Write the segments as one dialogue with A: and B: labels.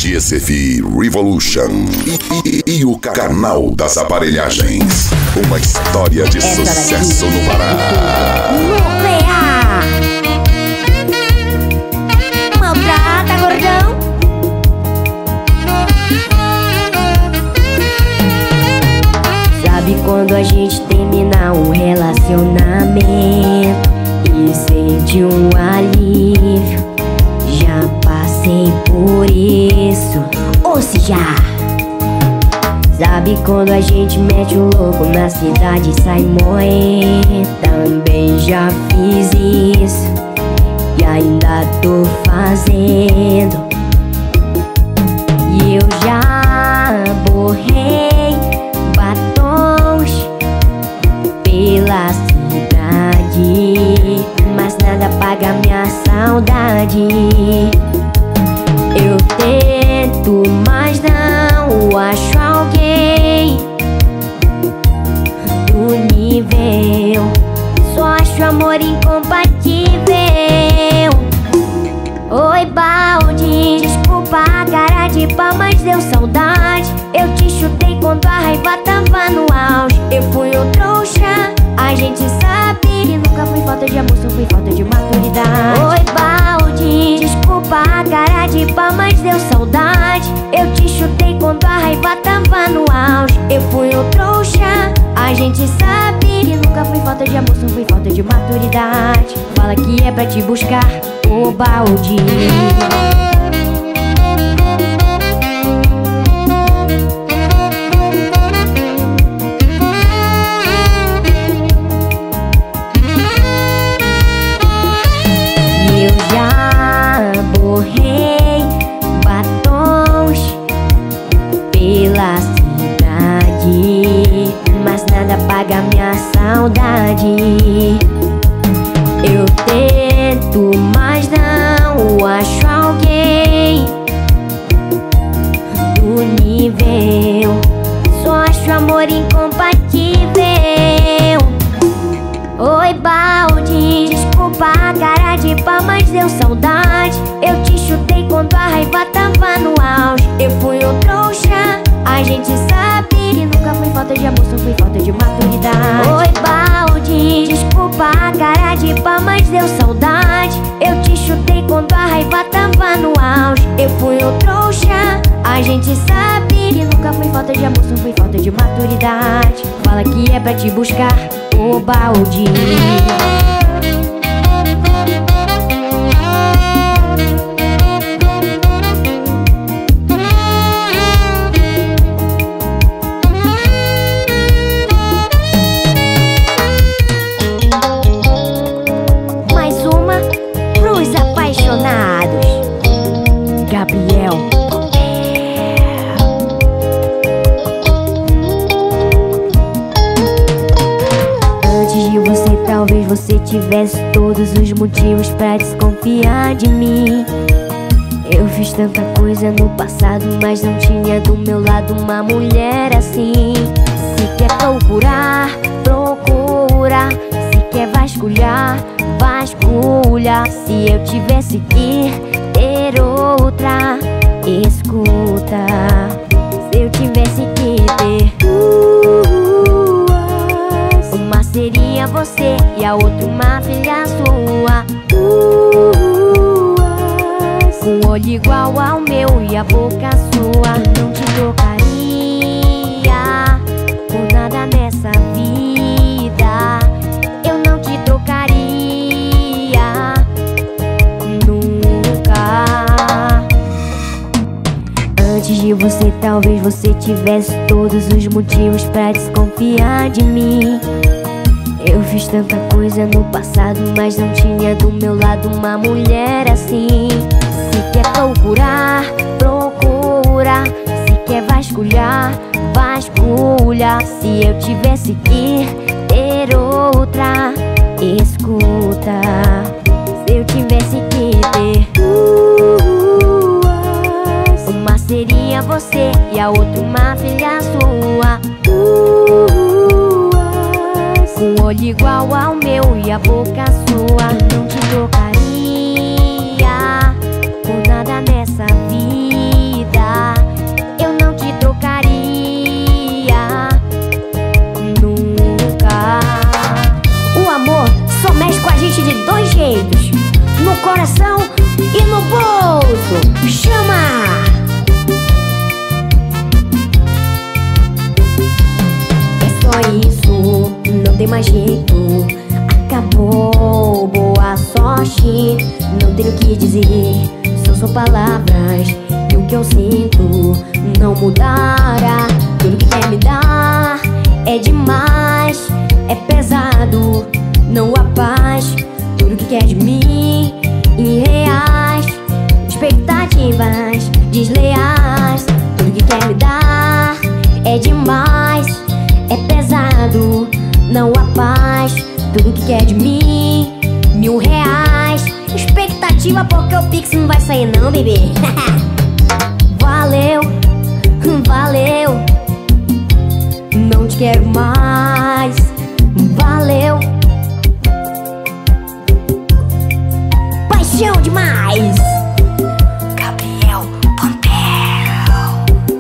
A: DSF Revolution e o canal das aparelhagens. Uma história de sucesso no Pará.
B: Nuclear. Maltrata, gordão. Sabe quando a gente termina um relacionamento e sente um alívio? Já passei por isso, ou seja, sabe quando a gente mete o louco na cidade e sai morrendo? Também já fiz isso e ainda tô fazendo. E eu já borrei batons pela cidade, mas nada paga minha saudade. Eu tento, mas não acho alguém do nível. Só acho amor incompatível. Oi, balde, desculpa a cara de pau, mas deu saudade. Eu te chutei quando a raiva tava no auge. Eu fui um trouxa, a gente sabe que nunca foi falta de amor, só foi falta de maturidade. Oi, balde, desculpa a cara de pau, mas deu saudade. Eu te chutei quando a raiva tava no auge. Eu fui um trouxa, a gente sabe que nunca foi falta de amor, só foi falta de maturidade. Fala que é pra te buscar, ô balde. Borrei batons pela cidade, mas nada paga minha saudade. Eu tento, mas não acho alguém do nível. Só acho amor incompatível. Oi, balde, desculpa a cara de pau, mas deu saudade. Eu te chutei quando a raiva tava no auge. Eu fui um trouxa, a gente sabe que nunca foi falta de amor, só foi falta de maturidade. Oi, balde, desculpa a cara de pau, mas deu saudade. Eu te chutei quando a raiva tava no auge. Eu fui um trouxa, a gente sabe que nunca foi falta de amor, só foi falta de maturidade. Fala que é pra te buscar, ô balde. Mais uma pros apaixonados. Gabriel. Talvez você tivesse todos os motivos pra desconfiar de mim. Eu fiz tanta coisa no passado, mas não tinha do meu lado uma mulher assim. Se quer procurar, procura. Se quer vasculhar, vasculha. Se eu tivesse que ter outra, escuta. Se eu tivesse que ter uma seria você e a outra uma filha sua. Com um olho igual ao meu e a boca sua. Eu não te trocaria por nada nessa vida. Eu não te trocaria nunca. Antes de você, talvez você tivesse todos os motivos pra desconfiar de mim. Eu fiz tanta coisa no passado, mas não tinha do meu lado uma mulher assim. Se quer procurar, procura. Se quer vasculhar, vasculha. Se eu tivesse que ter outra, escuta. Se eu tivesse que ter uma seria você e a outra uma filha sua. Com um olho igual ao meu e a boca sua. Eu não te trocaria por nada nessa vida. Chama! É só isso, não tem mais jeito. Acabou, boa sorte. Não tenho o que dizer, são palavras. E o que eu sinto não mudará. Tudo que quer me dar é demais, é pesado, não há paz. Tudo que quer de mim, irreais, expectativas desleais. Tudo que quer me dar é demais, é pesado, não há paz. Tudo que quer de mim, R$1000. Expectativa porque o Pix não vai sair não, bebê. Valeu, valeu, não te quero mais. Valeu, paixão demais. Gabriel Pompeu.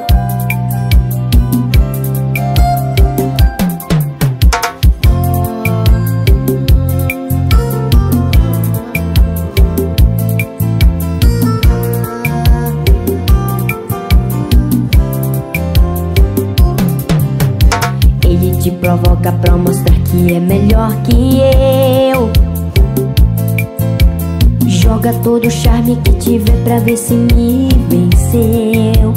B: Ele te provoca pra mostrar que é melhor que eu. Joga todo o charme que tiver pra ver se me venceu.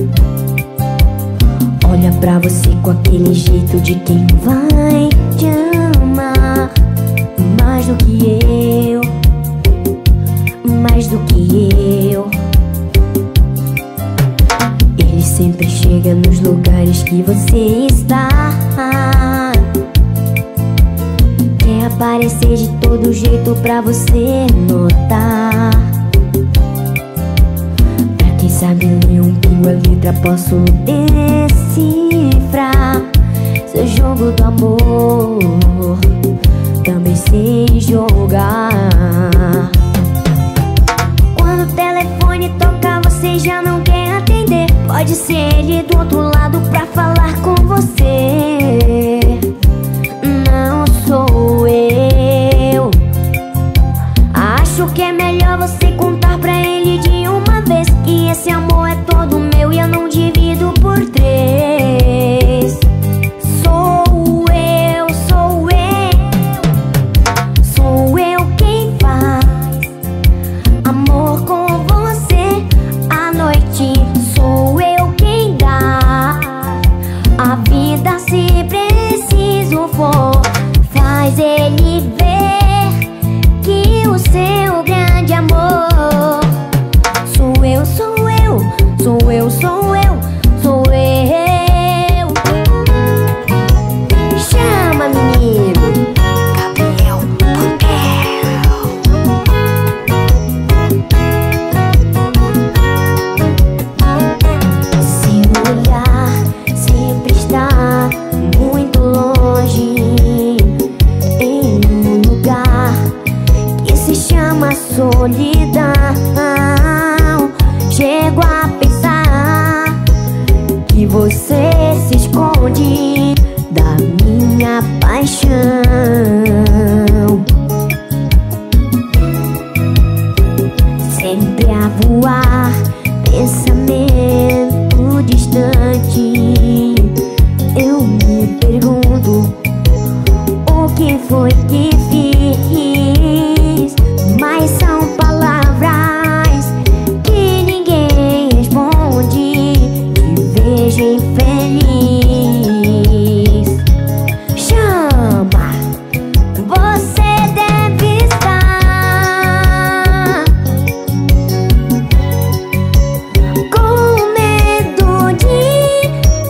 B: Olha pra você com aquele jeito de quem vai te amar mais do que eu, mais do que eu. Ele sempre chega nos lugares que você está. Quer aparecer de todo jeito pra você notar. Pra quem sabe ler um pouco a letra, posso decifrar. Seu jogo do amor também sei jogar. Quando o telefone toca, você já não quer atender. Pode ser ele do outro lado pra falar com você. Não sou eu. Acho que é melhor você contar pra ele de uma vez que esse amor é todo meu e eu não divido por 3. Sou eu, sou eu, sou eu quem faz amor com você à noite. Sou eu quem dá a vida se preciso for. Faz ele ver que o seu grande amor sou eu, sou eu, sou eu, sou eu, sou eu. Chama, menino. Gabriel Pompeu. Seu olhar sempre está muito longe, em um lugar que se chama solidão. Chego a pensar que você se esconde da minha paixão. Sempre a voar, pensamento distante. Eu me pergunto o que foi que fiz. Mas são palavras que ninguém responde. Te vejo infeliz. Chama, você deve estar com medo de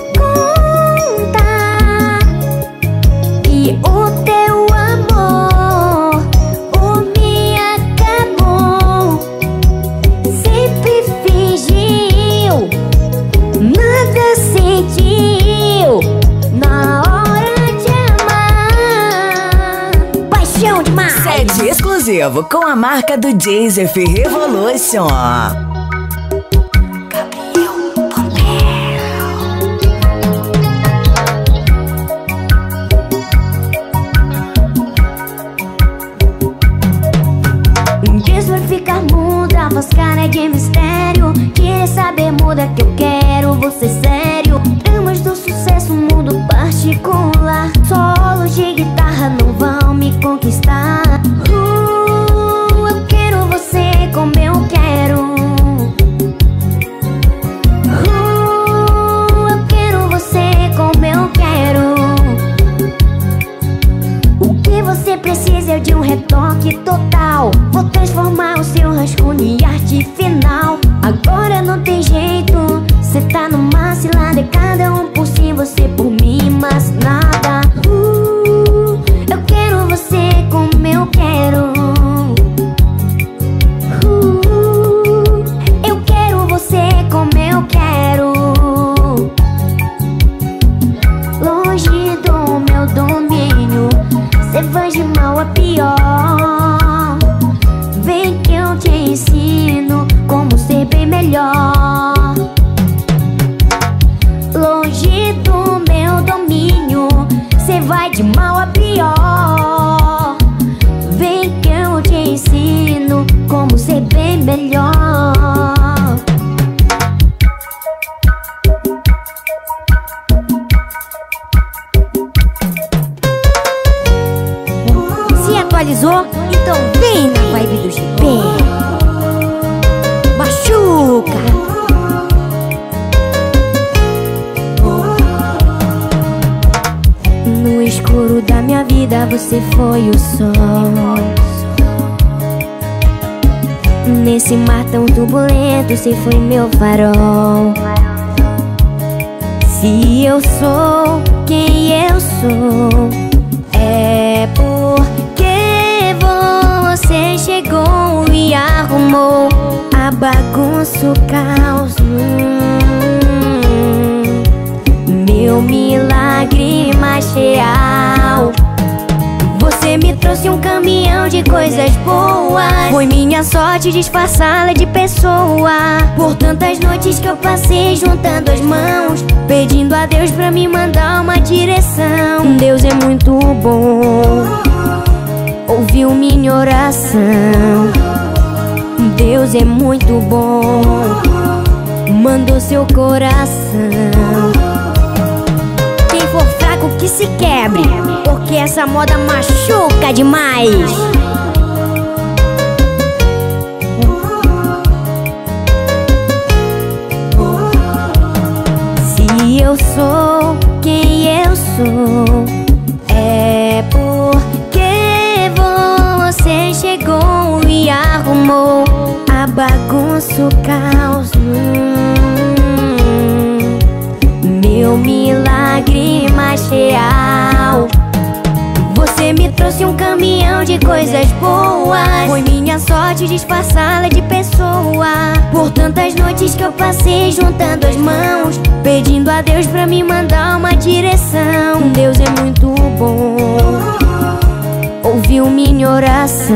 B: contar. E o teu amor por mim acabou. Sempre fingiu, nada sentiu na hora de amar. Paixão demais.
C: Set exclusivo com a marca do Joseph Revolution.
B: Gabriel Pompeu. Isso vai ficar muda, a voz cara de mistério. tem jeito. Cê tá numa cilada, cada um por si, você por mim, mas nada. Eu quero você como eu quero. Eu quero você como eu quero. Longe do meu domínio, cê vai de mal a pior. Vem que eu te ensino como ser bem melhor. Longe do meu domínio, cê vai de mal a pior. Vem que eu te ensino como ser bem melhor. Se atualizou? Então vem na vibe do GP. Machuca. No escuro da minha vida você foi o sol. Nesse mar tão turbulento você foi meu farol. Se eu sou quem eu sou, é porque você chegou e arrumou a bagunça, o caos. Meu milagre mais real. Você me trouxe um caminhão de coisas boas. Foi minha sorte disfarçá-la de pessoa. Por tantas noites que eu passei juntando as mãos, pedindo a Deus pra me mandar uma direção. Deus é muito bom, ouviu minha oração. Deus é muito bom, mandou seu coração. Quem for fraco que se quebre, porque essa moda machuca demais. Se eu sou quem eu sou, é porque você chegou e arrumou a bagunça, o caos. Meu milagre mais real. Você me trouxe um caminhão de coisas boas. Foi minha sorte disfarçá-la de pessoa. Por tantas noites que eu passei juntando as mãos, pedindo a Deus pra me mandar uma direção. Deus é muito bom, ouviu minha oração.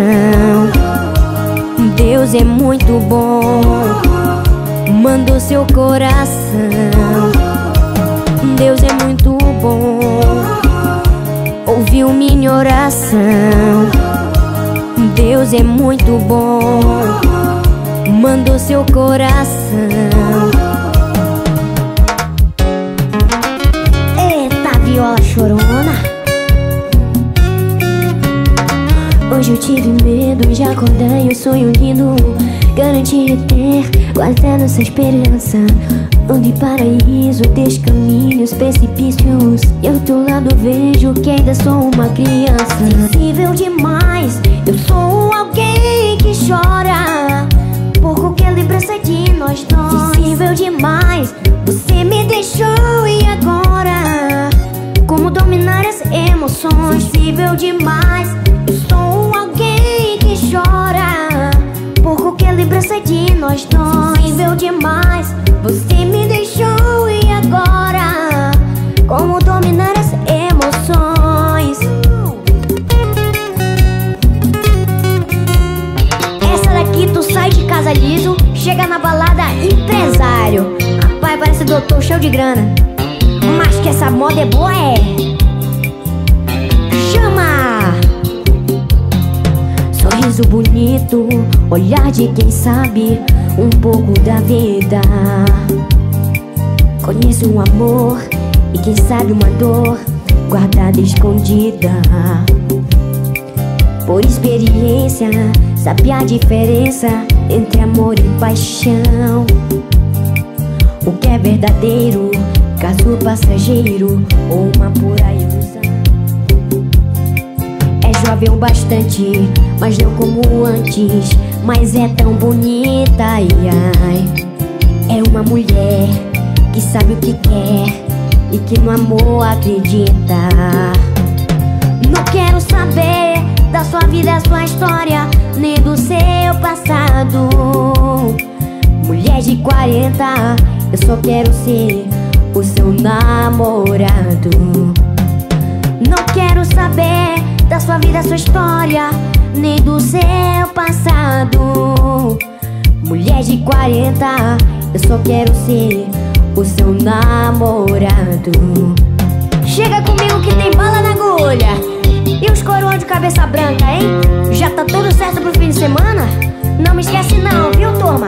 B: Deus é muito bom, mandou seu coração. Deus é muito bom, ouviu minha oração. Deus é muito bom, mandou seu coração. Eita, viola chorona. Hoje eu tive medo, já acordei um sonho lindo. Garanti ter guardado essa esperança. Ando em paraíso, descaminhos, precipícios. E ao teu lado vejo que ainda sou uma criança. Sensível demais, eu sou alguém que chora por qualquer lembrança de nós dois. Sensível demais, você me deixou e agora? Como dominar as emoções? Sensível demais, eu sou alguém que chora por qualquer lembrança de nós dois. Sensível demais, você me deixou e agora? Como dominar as emoções? Essa daqui tu sai de casa liso, chega na balada empresário. Rapaz, parece doutor cheio de grana, mas que essa moda é boa, é. Chama! Sorriso bonito, olhar de quem sabe um pouco da vida. Conheço um amor e quem sabe uma dor guardada escondida. Por experiência, sabe a diferença entre amor e paixão. O que é verdadeiro, caso passageiro ou uma pura ilusão. É jovem o bastante, mas não como antes, mas é tão bonita, ai, ai. É uma mulher que sabe o que quer e que no amor acredita. Não quero saber da sua vida, sua história, nem do seu passado. Mulher de 40, eu só quero ser o seu namorado. Não quero saber da sua vida, sua história, nem do seu passado. Mulher de 40, eu só quero ser o seu namorado. Chega comigo que tem bala na agulha. E os coroas de cabeça branca, hein? Já tá tudo certo pro fim de semana? Não me esquece não, viu, turma?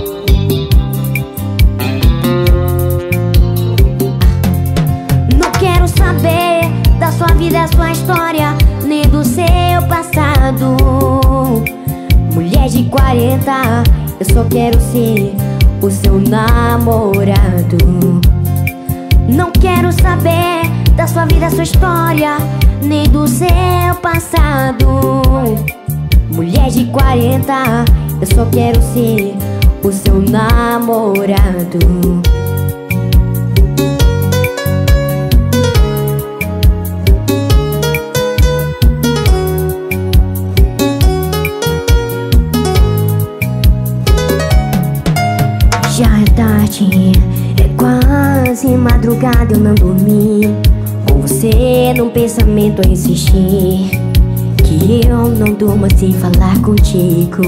B: Não quero saber da sua vida, sua história, nem do seu passado. Mulher de 40, eu só quero ser o seu namorado. Não quero saber da sua vida, sua história, nem do seu passado. Mulher de 40, eu só quero ser o seu namorado. Já é tarde, é quase madrugada, eu não dormi. Com você num pensamento a insistir, que eu não durmo sem falar contigo.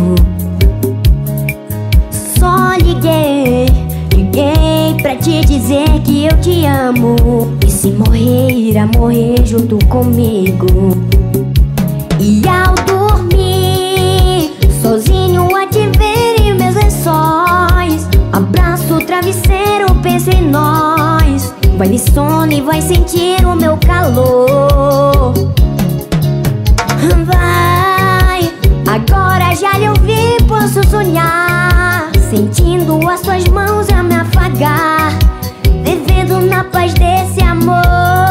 B: Só liguei pra te dizer que eu te amo. E se morrer, irá morrer junto comigo. E ao dormir, sozinho a te ver em meus lençóis, abraço o travesseiro, penso em nós. Vai de sono e vai sentir o meu calor. Vai, agora já lhe ouvi, posso sonhar, sentindo as suas mãos a me afagar, vivendo na paz desse amor.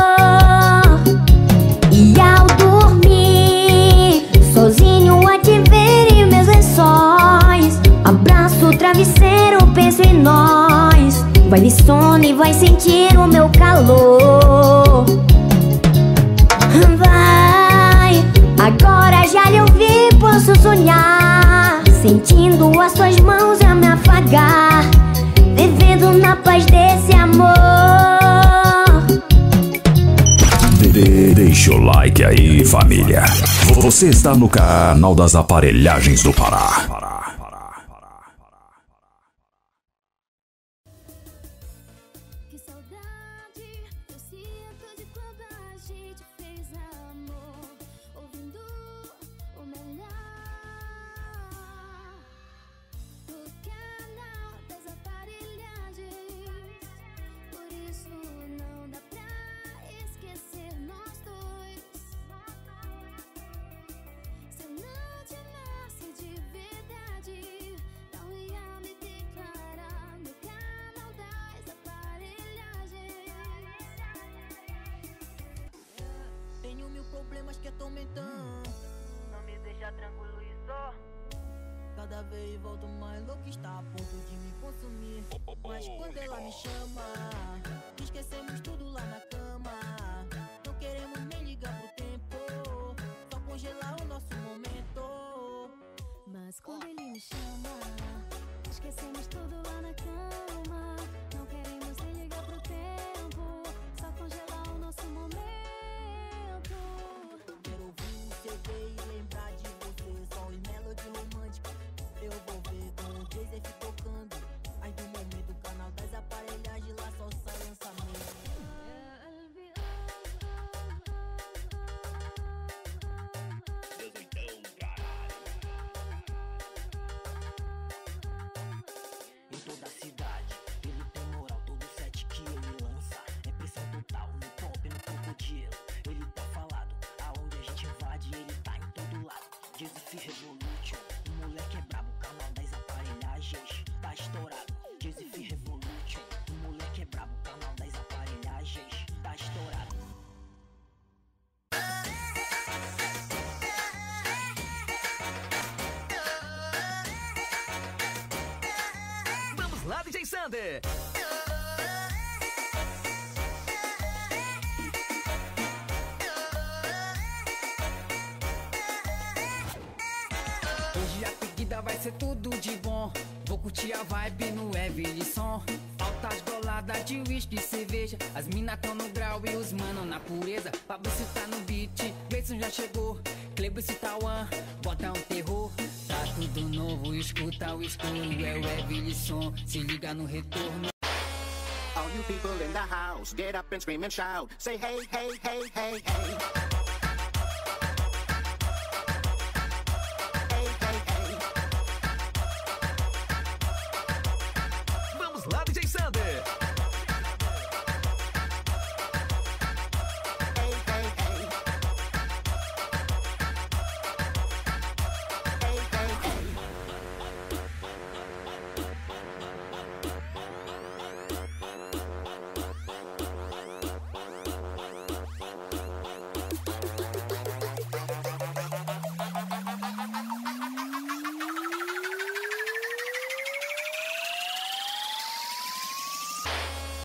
B: E ao dormir, sozinho a te ver em meus lençóis, abraço o travesseiro, penso em nós. Vai de sono e vai sentir o meu calor. Vai, agora já lhe ouvi, posso sonhar, sentindo as suas mãos a me afagar, vivendo na paz desse amor.
A: Deixa o like aí, família. Você está no canal das Aparelhagens do Pará.
D: Problemas que atormentam, não me deixa tranquilo e só. Cada vez volto mais louco, está a ponto de me consumir. Mas quando ela me chama, esquecemos tudo lá na cama. Não queremos nem ligar pro tempo, só congelar o nosso momento.
E: Mas quando ele me chama, esquecemos tudo lá na cama. Não queremos nem ligar pro tempo, só congelar o nosso momento.
D: Quero ouvir o CD e lembrar de você, só em melody romântica. Eu vou ver com o Joseph tocando. Aí do momento o canal das aparelhagens, lá só sai lançamento.
F: Em toda a cidade, ele tem moral, todo set que ele lança é pressão total, no pop, no crocodilo. Ele tá falado, aonde a gente invade, ele tá em todo lado. Joseph Revolution, o moleque é brabo, canal das aparelhagens tá estourado. Joseph Revolution, o moleque é brabo, canal das aparelhagens tá estourado.
G: Vamos lá, DJ Sandro!
C: Sander.
G: Hoje a pedida vai ser tudo de bom. Vou curtir a vibe no Evilson. Altas goladas de whisky e cerveja. As mina tão no grau e os mano na pureza. Fabrício tá no beat, Gleison já chegou. Cleberson Tauan, bota um terror. Tá tudo novo, escuta o escuro. É o Evilson, se liga no retorno.
H: All you people in the house, get up and scream and shout. Say hey, hey, hey, hey, hey. Hey, hey, hey.
C: Vamos lá, DJ Sander.